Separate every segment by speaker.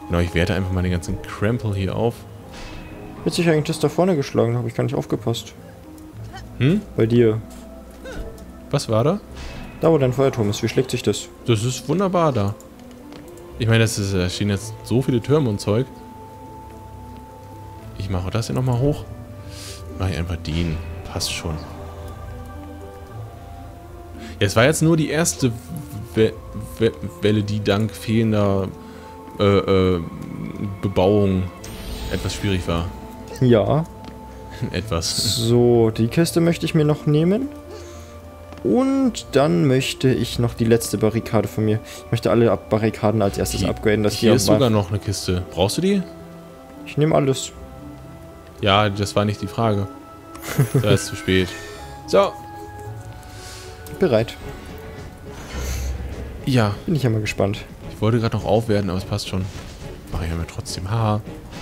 Speaker 1: Genau, ich werte einfach mal den ganzen Krempel hier auf.
Speaker 2: Hat sich eigentlich das da vorne geschlagen? Habe ich gar nicht aufgepasst.
Speaker 1: Hm?
Speaker 2: Bei dir.
Speaker 1: Was war da?
Speaker 2: Da, wo dein Feuerturm ist. Wie schlägt sich das?
Speaker 1: Das ist wunderbar da. Ich meine, da stehen jetzt so viele Türme und Zeug. Ich mache das hier nochmal hoch. Mache ich einfach den. Passt schon. Ja, es war jetzt nur die erste Welle, die dank fehlender Bebauung etwas schwierig war.
Speaker 2: Ja.
Speaker 1: Etwas.
Speaker 2: So, die Kiste möchte ich mir noch nehmen. Und dann möchte ich noch die letzte Barrikade von mir. Ich möchte alle Barrikaden als erstes upgraden. Dass
Speaker 1: Hier ist sogar noch eine Kiste. Brauchst du die?
Speaker 2: Ich nehme alles.
Speaker 1: Ja, das war nicht die Frage. Da ist zu spät. So.
Speaker 2: Bereit.
Speaker 1: Ja.
Speaker 2: Bin ich ja mal gespannt.
Speaker 1: Ich wollte gerade noch aufwerten, aber es passt schon. Mache ich ja mir trotzdem. Haha.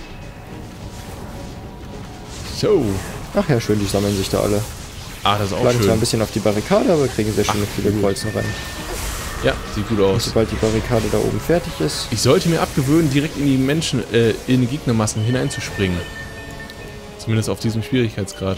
Speaker 1: So.
Speaker 2: Ach ja, schön, die sammeln sich da alle.
Speaker 1: Ah, das ist auch
Speaker 2: Schlagen zwar ein
Speaker 1: schön.
Speaker 2: bisschen auf die Barrikade, aber kriegen sehr schön viele Kreuzen rein.
Speaker 1: Ja, sieht gut
Speaker 2: Und
Speaker 1: aus.
Speaker 2: sobald die Barrikade da oben fertig ist.
Speaker 1: Ich sollte mir abgewöhnen, direkt in die Menschen, in die Gegnermassen hineinzuspringen. Zumindest auf diesem Schwierigkeitsgrad.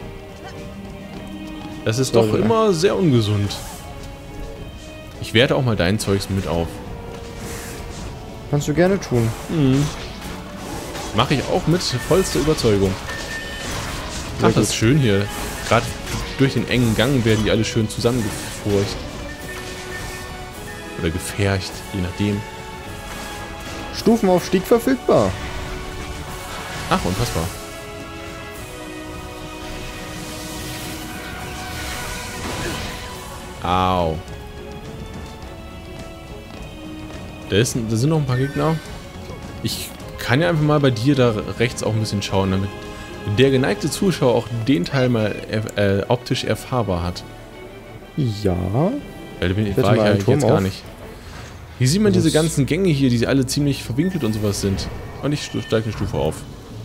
Speaker 1: Das ist doch immer sehr ungesund. Ich werte auch mal dein Zeugs mit auf.
Speaker 2: Kannst du gerne tun.
Speaker 1: Mhm. Mache ich auch mit vollster Überzeugung. Ach, das ist schön hier. Gerade durch den engen Gang werden die alle schön zusammengefurcht. Oder gefercht, je nachdem.
Speaker 2: Stufenaufstieg verfügbar.
Speaker 1: Ach, unfassbar. Au. Da sind noch ein paar Gegner. Ich kann ja einfach mal bei dir da rechts auch ein bisschen schauen, damit der geneigte Zuschauer auch den Teil mal optisch erfahrbar hat.
Speaker 2: Ja.
Speaker 1: Weil da war ich eigentlich jetzt gar nicht. Hier sieht man diese ganzen Gänge hier, die alle ziemlich verwinkelt und sowas sind. Und ich steige eine Stufe auf.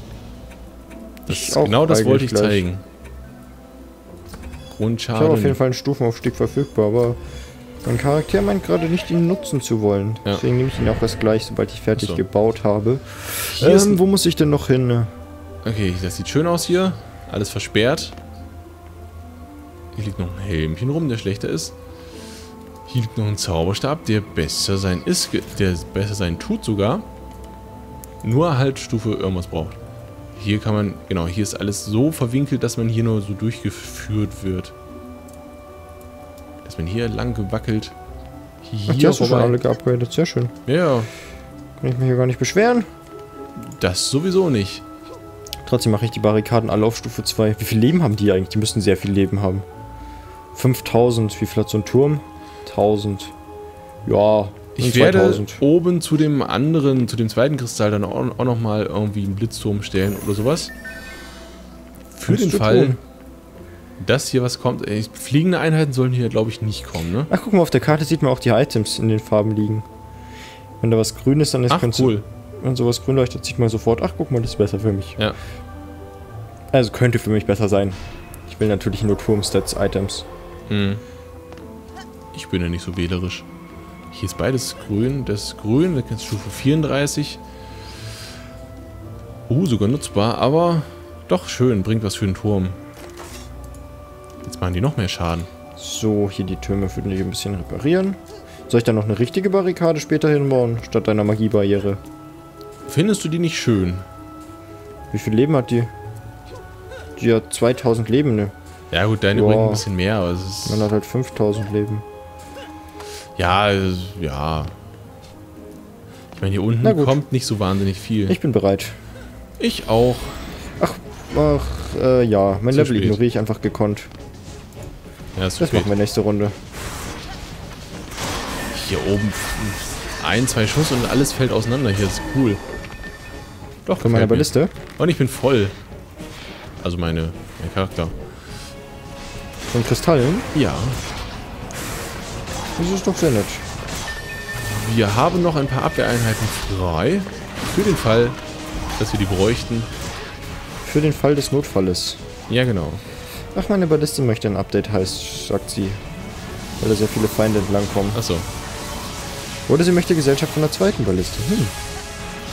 Speaker 1: Genau das wollte ich zeigen. Grundschaden.
Speaker 2: Ich habe auf jeden Fall einen Stufenaufstieg verfügbar, aber mein Charakter meint gerade nicht, ihn nutzen zu wollen.
Speaker 1: Ja.
Speaker 2: Deswegen nehme ich ihn auch erst gleich, sobald ich fertig gebaut habe.
Speaker 1: Hier
Speaker 2: Wo muss ich denn noch hin?
Speaker 1: Okay, das sieht schön aus hier. Alles versperrt. Hier liegt noch ein Helmchen rum, der schlechter ist. Hier liegt noch ein Zauberstab, der besser sein ist, der besser sein tut sogar. Nur halt Stufe irgendwas braucht. Hier kann man, genau, hier ist alles so verwinkelt, dass man hier nur so durchgeführt wird. Dass man hier lang gewackelt. Hier
Speaker 2: die hast du schon alle geupgradet, sehr schön.
Speaker 1: Ja.
Speaker 2: Kann ich mich hier gar nicht beschweren.
Speaker 1: Das sowieso nicht.
Speaker 2: Trotzdem mache ich die Barrikaden alle auf Stufe 2. Wie viel Leben haben die eigentlich? Die müssten sehr viel Leben haben. 5000. Wie viel hat so ein Turm? 1000. Ja,
Speaker 1: ich werde oben zu dem anderen, zu dem zweiten Kristall dann auch nochmal irgendwie einen Blitzturm stellen oder sowas. Für den Fall, dass hier was kommt. Fliegende Einheiten sollen hier, glaube ich, nicht kommen, ne?
Speaker 2: Ach, guck mal, auf der Karte sieht man auch die Items in den Farben liegen. Wenn da was grün ist, dann ist
Speaker 1: es cool.
Speaker 2: Wenn sowas grün leuchtet, sieht man sofort, ach, guck mal, das ist besser für mich.
Speaker 1: Ja.
Speaker 2: Also könnte für mich besser sein. Ich will natürlich nur Turm-Stats-Items.
Speaker 1: Hm. Ich bin ja nicht so wählerisch. Hier ist beides grün. Das ist grün, das ist Stufe 34. Sogar nutzbar, aber doch schön. Bringt was für den Turm. Jetzt machen die noch mehr Schaden.
Speaker 2: So, hier die Türme würden die ein bisschen reparieren. Soll ich dann noch eine richtige Barrikade später hinbauen, statt einer Magiebarriere?
Speaker 1: Findest du die nicht schön?
Speaker 2: Wie viel Leben hat die? Die hat 2000 Leben, ne?
Speaker 1: Ja gut, deine bringt ein bisschen mehr, aber es ist...
Speaker 2: Man hat halt 5000 Leben.
Speaker 1: Ja, ja. Ich meine, hier unten kommt nicht so wahnsinnig viel.
Speaker 2: Ich bin bereit.
Speaker 1: Ich auch.
Speaker 2: Ja, mein Level ignoriere ich einfach gekonnt.
Speaker 1: Ja, ist
Speaker 2: das machen wir nächste Runde.
Speaker 1: Hier oben 1, 2 Schuss und alles fällt auseinander. Hier ist cool. Doch,
Speaker 2: von meiner Balliste.
Speaker 1: Und ich bin voll. Also mein Charakter.
Speaker 2: Von Kristallen?
Speaker 1: Ja.
Speaker 2: Das ist doch sehr nett.
Speaker 1: Wir haben noch ein paar Abwehreinheiten frei. Für den Fall, dass wir die bräuchten.
Speaker 2: Für den Fall des Notfalles.
Speaker 1: Ja, genau.
Speaker 2: Ach, meine Balliste möchte ein Update, sagt sie. Weil da sehr viele Feinde entlang kommen.
Speaker 1: Achso.
Speaker 2: Oder sie möchte Gesellschaft von der zweiten Balliste.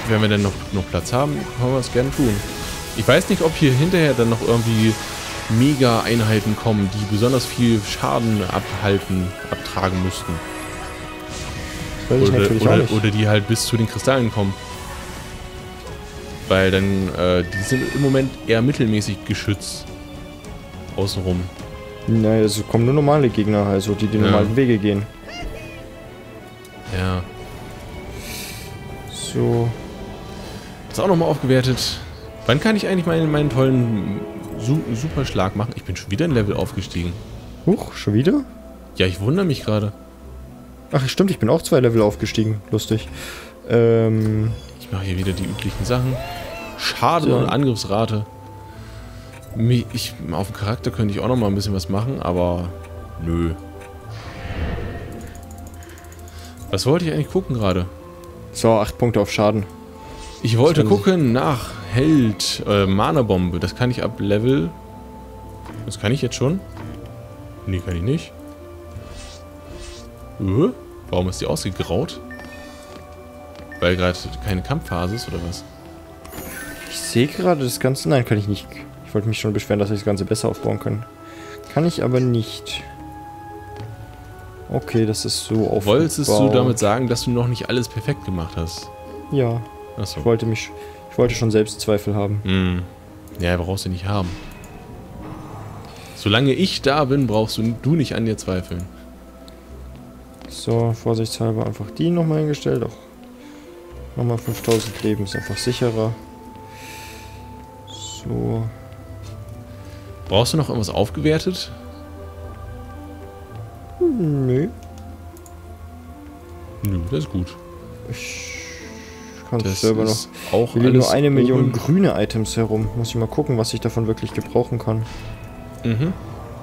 Speaker 1: wenn wir dann noch Platz haben, können wir es gerne tun. Ich weiß nicht, ob hier hinterher dann noch irgendwie Mega-Einheiten kommen, die besonders viel Schaden abtragen müssten.
Speaker 2: Das weiß ich natürlich auch nicht.
Speaker 1: Oder die halt bis zu den Kristallen kommen. Weil dann, die sind im Moment eher mittelmäßig geschützt. Außenrum.
Speaker 2: Naja, es kommen nur normale Gegner, also die normalen Wege gehen.
Speaker 1: Ja.
Speaker 2: So.
Speaker 1: Das ist auch nochmal aufgewertet. Wann kann ich eigentlich meinen tollen Superschlag machen? Ich bin schon wieder ein Level aufgestiegen.
Speaker 2: Huch, schon wieder?
Speaker 1: Ja, ich wundere mich gerade.
Speaker 2: Ach, stimmt, ich bin auch 2 Level aufgestiegen. Lustig.
Speaker 1: Ich mache hier wieder die üblichen Sachen. Schaden und Angriffsrate. Auf dem Charakter könnte ich auch noch mal ein bisschen was machen, aber nö. Was wollte ich eigentlich gucken gerade?
Speaker 2: So, 8 Punkte auf Schaden.
Speaker 1: Ich wollte gucken nach Held, Mana-Bombe. Das kann ich ab Level... Das kann ich jetzt schon? Nee, kann ich nicht. Warum ist die ausgegraut? Weil gerade keine Kampfphase ist, oder was?
Speaker 2: Ich sehe gerade das Ganze... Nein, kann ich nicht. Ich wollte mich schon beschweren, dass ich das Ganze besser aufbauen kann. Kann ich aber nicht. Okay, das ist so aufgebaut.
Speaker 1: Wolltest du damit sagen, dass du noch nicht alles perfekt gemacht hast?
Speaker 2: Ja.
Speaker 1: Achso.
Speaker 2: Ich wollte schon Selbstzweifel haben.
Speaker 1: Hm. Ja, brauchst du nicht haben. Solange ich da bin, brauchst du nicht an dir zweifeln.
Speaker 2: So, vorsichtshalber einfach die nochmal eingestellt. Auch nochmal 5000 Leben ist einfach sicherer. So.
Speaker 1: Brauchst du noch irgendwas aufgewertet?
Speaker 2: Nö.
Speaker 1: Nö, das ist gut.
Speaker 2: Ich kann es
Speaker 1: Das
Speaker 2: selber noch.
Speaker 1: ist auch
Speaker 2: Wir liegen nur
Speaker 1: alles
Speaker 2: 1 Million
Speaker 1: oben.
Speaker 2: grüne Items herum. Muss ich mal gucken, was ich davon wirklich gebrauchen kann.
Speaker 1: Mhm.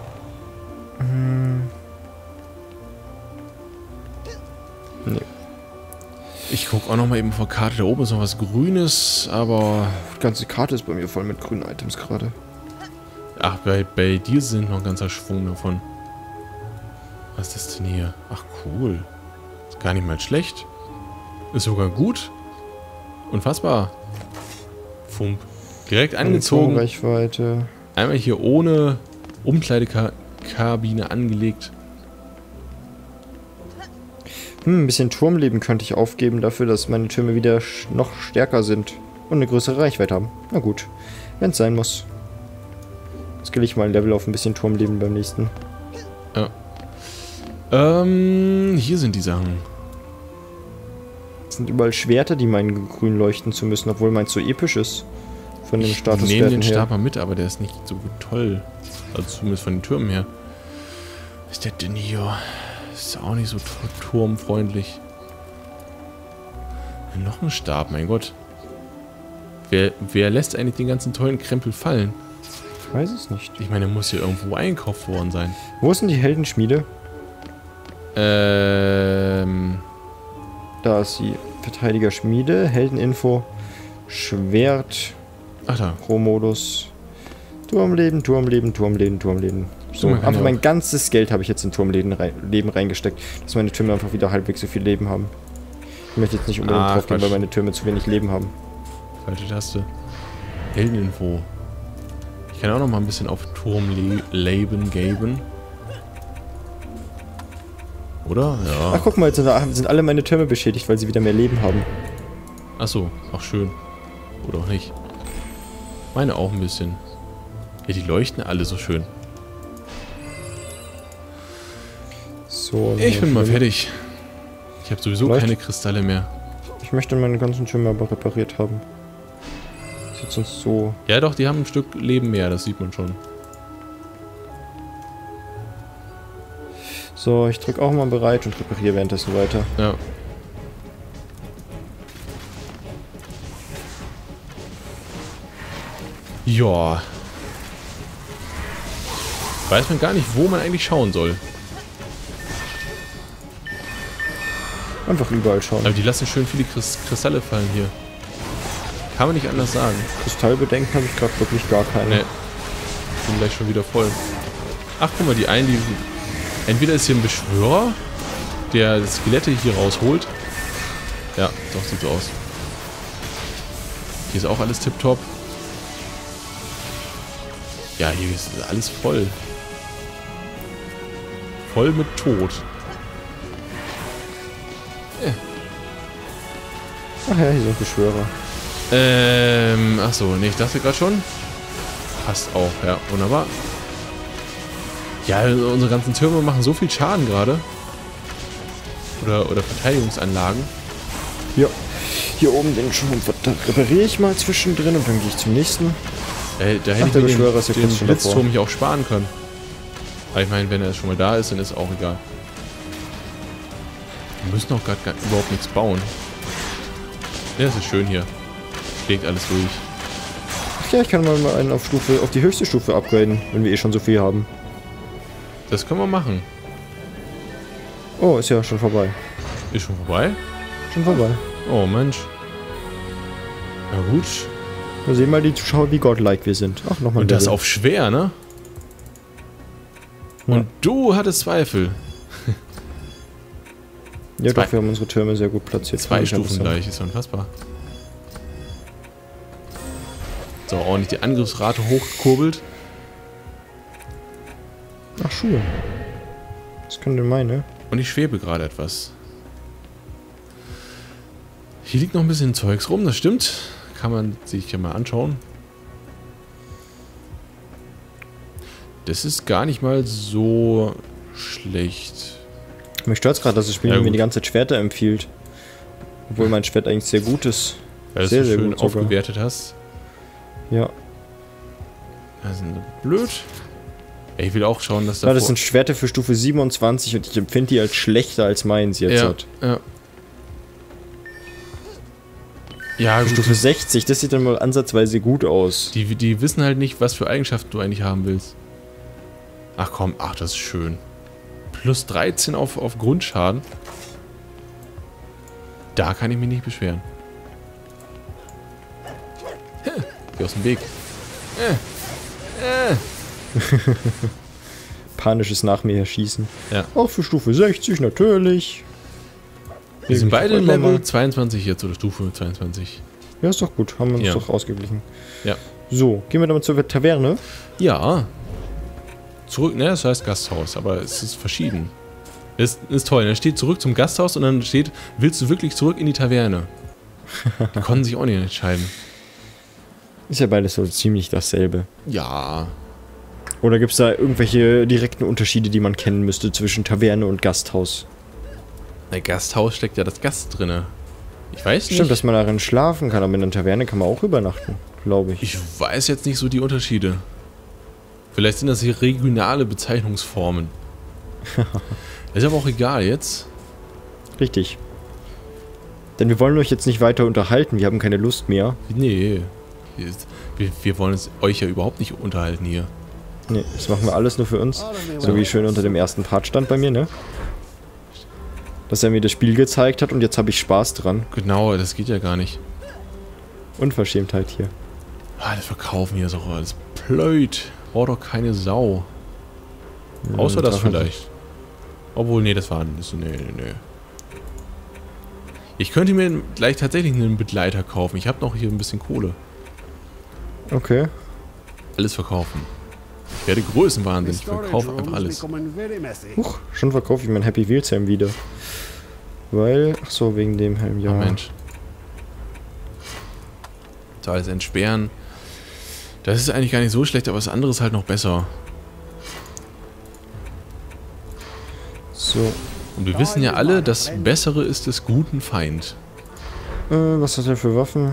Speaker 2: Nee.
Speaker 1: Ich gucke auch noch mal eben vor Karte. Da oben ist noch was Grünes, aber...
Speaker 2: Die ganze Karte ist bei mir voll mit grünen Items gerade.
Speaker 1: Ach, bei dir sind noch ein ganzer Schwung davon. Was ist das denn hier? Ach, cool. Ist gar nicht mal schlecht. Ist sogar gut. Unfassbar. Fump. Direkt angezogen.
Speaker 2: Reichweite.
Speaker 1: Einmal hier ohne Umkleidekabine angelegt.
Speaker 2: Ein bisschen Turmleben könnte ich aufgeben dafür, dass meine Türme wieder noch stärker sind und eine größere Reichweite haben. Na gut, wenn es sein muss. Jetzt gehe ich mal ein Level auf ein bisschen Turmleben beim nächsten.
Speaker 1: Ja. Hier sind die Sachen.
Speaker 2: Es sind überall Schwerter, die meinen grün leuchten zu müssen, obwohl meins so episch ist. Von dem Status
Speaker 1: Ich nehme den
Speaker 2: her.
Speaker 1: Stab mal mit, aber der ist nicht so toll. Also zumindest von den Türmen her. Was ist der denn hier? Ist auch nicht so turmfreundlich. Noch ein Stab, mein Gott. Wer lässt eigentlich den ganzen tollen Krempel fallen?
Speaker 2: Ich weiß es nicht.
Speaker 1: Ich meine, der muss hier irgendwo einkauft worden sein.
Speaker 2: Wo ist denn die Heldenschmiede? Da ist die Verteidigerschmiede, Heldeninfo, Schwert,
Speaker 1: Ach da.
Speaker 2: Pro-Modus, Turmleben, Turmleben, Turmleben, Turmleben. So,
Speaker 1: man kann
Speaker 2: einfach
Speaker 1: ja
Speaker 2: mein ganzes Geld habe ich jetzt in Turmleben reingesteckt, dass meine Türme einfach wieder halbwegs so viel Leben haben. Ich möchte jetzt nicht unbedingt drauf gehen, weil meine Türme zu wenig Leben haben.
Speaker 1: Falsche Taste. Heldeninfo. Ich kann auch noch mal ein bisschen auf Turmleben geben. Oder? Ja.
Speaker 2: Ach, guck mal, jetzt sind alle meine Türme beschädigt, weil sie wieder mehr Leben haben.
Speaker 1: Ach so, auch schön. Oder auch nicht. Meine auch ein bisschen. Ja, die leuchten alle so schön.
Speaker 2: So,
Speaker 1: Ich bin mal fertig. Ich habe sowieso keine Kristalle mehr.
Speaker 2: Ich möchte meine ganzen Türme aber repariert haben. Das ist sonst so.
Speaker 1: Ja doch, die haben ein Stück Leben mehr, das sieht man schon.
Speaker 2: So, ich drücke auch mal bereit und repariere währenddessen weiter.
Speaker 1: Ja. Ja. Weiß man gar nicht, wo man eigentlich schauen soll.
Speaker 2: Einfach überall schauen.
Speaker 1: Aber die lassen schön viele Kristalle fallen hier. Kann man nicht anders sagen.
Speaker 2: Kristallbedenken habe ich gerade wirklich gar keine.
Speaker 1: Ne. Sind gleich schon wieder voll. Ach, guck mal, die einen, die... Entweder ist hier ein Beschwörer, der Skelette hier rausholt. Ja, doch, sieht so aus. Hier ist auch alles tipptopp. Ja, hier ist alles voll. Voll mit Tod.
Speaker 2: Ach ja, hier sind Beschwörer.
Speaker 1: Achso, ne, ich dachte gerade schon. Passt auch, ja, wunderbar. Ja, unsere ganzen Türme machen so viel Schaden gerade. Oder Verteidigungsanlagen.
Speaker 2: Ja, hier oben den Schuh repariere ich mal zwischendrin und dann gehe ich zum nächsten.
Speaker 1: Da hätte ich mir den Blitzturm hier auch sparen können. Aber ich meine, wenn er schon mal da ist, dann ist auch egal. Wir müssen auch gerade überhaupt nichts bauen. Ja, das ist schön hier. Schlägt alles durch.
Speaker 2: Ach ja, ich kann mal einen auf die höchste Stufe upgraden, wenn wir eh schon so viel haben.
Speaker 1: Das können wir machen.
Speaker 2: Oh, ist ja schon vorbei.
Speaker 1: Ist schon vorbei?
Speaker 2: Schon vorbei.
Speaker 1: Oh, Mensch. Na gut.
Speaker 2: Wir sehen mal die Zuschauer, wie godlike wir sind. Ach, nochmal.
Speaker 1: Und das auf schwer, ne?
Speaker 2: Ja.
Speaker 1: Und du hattest Zweifel.
Speaker 2: Ja, doch, wir haben unsere Türme sehr gut platziert.
Speaker 1: 2 Stufen gleich, ist unfassbar. So, ordentlich die Angriffsrate hochgekurbelt.
Speaker 2: Ach, Schuhe. Das können denn meine.
Speaker 1: Und ich schwebe gerade etwas. Hier liegt noch ein bisschen Zeugs rum, das stimmt. Kann man sich ja mal anschauen. Das ist gar nicht mal so schlecht.
Speaker 2: Mich stört es gerade, dass das Spiel
Speaker 1: Ja,
Speaker 2: mir die ganze Zeit Schwerter empfiehlt. Obwohl mein Schwert eigentlich sehr gut ist.
Speaker 1: Weil
Speaker 2: sehr,
Speaker 1: du es
Speaker 2: sehr
Speaker 1: schön
Speaker 2: gut sogar.
Speaker 1: aufgewertet hast.
Speaker 2: Ja.
Speaker 1: Das ist blöd. Ja, ich will auch schauen, dass
Speaker 2: Ja, das sind Schwerter für Stufe 27 und ich empfinde die als schlechter als meins jetzt.
Speaker 1: Ja. Ja, gut.
Speaker 2: Stufe 60, das sieht dann mal ansatzweise gut aus.
Speaker 1: Die wissen halt nicht, was für Eigenschaften du eigentlich haben willst. Ach komm, ach, das ist schön. Plus 13 auf Grundschaden. Da kann ich mich nicht beschweren. Geh aus dem Weg.
Speaker 2: Panisches nach mir herschießen.
Speaker 1: Ja.
Speaker 2: Auch für Stufe 60 natürlich.
Speaker 1: Wir sind beide Level 22 jetzt, oder Stufe 22.
Speaker 2: Ja, ist doch gut. Haben wir uns doch ausgeglichen.
Speaker 1: Ja.
Speaker 2: So, gehen wir damit zur Taverne.
Speaker 1: Ja. Zurück, ne, das heißt Gasthaus, aber es ist verschieden. Das ist toll, da steht zurück zum Gasthaus und dann steht, willst du wirklich zurück in die Taverne? Die konnten sich auch nicht entscheiden.
Speaker 2: Ist ja beides so ziemlich dasselbe.
Speaker 1: Ja.
Speaker 2: Oder gibt es da irgendwelche direkten Unterschiede, die man kennen müsste zwischen Taverne und Gasthaus?
Speaker 1: Bei Gasthaus steckt ja das Gast drinne. Ich weiß nicht.
Speaker 2: Stimmt, dass man darin schlafen kann, aber in der Taverne kann man auch übernachten, glaube ich.
Speaker 1: Ich weiß jetzt nicht so die Unterschiede. Vielleicht sind das hier regionale Bezeichnungsformen. Ist aber auch egal jetzt.
Speaker 2: Richtig. Denn wir wollen euch jetzt nicht weiter unterhalten, wir haben keine Lust mehr.
Speaker 1: Nee. Wir wollen euch ja überhaupt nicht unterhalten hier.
Speaker 2: Nee, das machen wir alles nur für uns. So wie schön unter dem ersten Part stand bei mir, ne? Dass er mir das Spiel gezeigt hat und jetzt habe ich Spaß dran.
Speaker 1: Genau, das geht ja gar nicht.
Speaker 2: Unverschämtheit hier.
Speaker 1: Ah, das Verkaufen hier ist auch alles blöd. Braucht doch keine Sau.
Speaker 2: Ja,
Speaker 1: Außer das
Speaker 2: Drachen.
Speaker 1: vielleicht. Obwohl, nee, das war... Nee. Ich könnte mir gleich tatsächlich einen Begleiter kaufen. Ich habe noch hier ein bisschen Kohle.
Speaker 2: Okay.
Speaker 1: Alles verkaufen. Ich werde Größenwahnsinn. Ich verkaufe einfach alles.
Speaker 2: Huch, schon verkaufe ich mein Happy Wheels Helm wieder. Weil, ach so, wegen dem Helm, ja.
Speaker 1: Oh Mensch. So, alles entsperren. Das ist eigentlich gar nicht so schlecht, aber das andere ist halt noch besser.
Speaker 2: So.
Speaker 1: Und wir wissen ja alle, das Bessere ist des guten Feind.
Speaker 2: Was hat er für Waffen?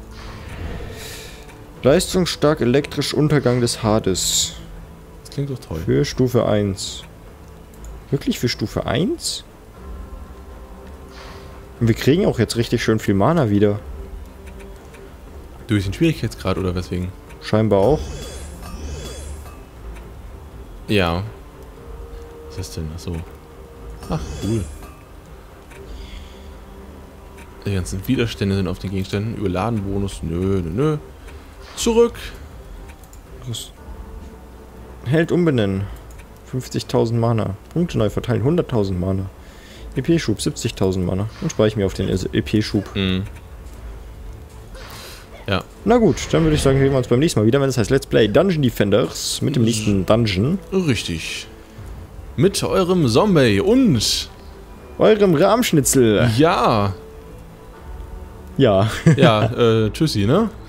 Speaker 2: Leistungsstark elektrisch Untergang des Hades.
Speaker 1: Das klingt doch toll.
Speaker 2: Für Stufe 1. Wirklich für Stufe 1? Und wir kriegen auch jetzt richtig schön viel Mana wieder.
Speaker 1: Durch den Schwierigkeitsgrad oder weswegen?
Speaker 2: Scheinbar auch.
Speaker 1: Ja. Was ist denn? Achso. Ach, cool. Die ganzen Widerstände sind auf den Gegenständen. Überladen-Bonus. Nö. Zurück.
Speaker 2: Held umbenennen. 50.000 Mana. Punkte neu verteilen. 100.000 Mana. EP-Schub. 70.000 Mana. Und speichere mir auf den EP-Schub.
Speaker 1: Mhm. Ja.
Speaker 2: Na gut, dann würde ich sagen, sehen wir uns beim nächsten Mal wieder, wenn es heißt Let's Play Dungeon Defenders mit dem nächsten Dungeon.
Speaker 1: Richtig. Mit eurem Zombie und
Speaker 2: Eurem Rahmschnitzel.
Speaker 1: ja.
Speaker 2: Ja.
Speaker 1: Ja, tschüssi, ne?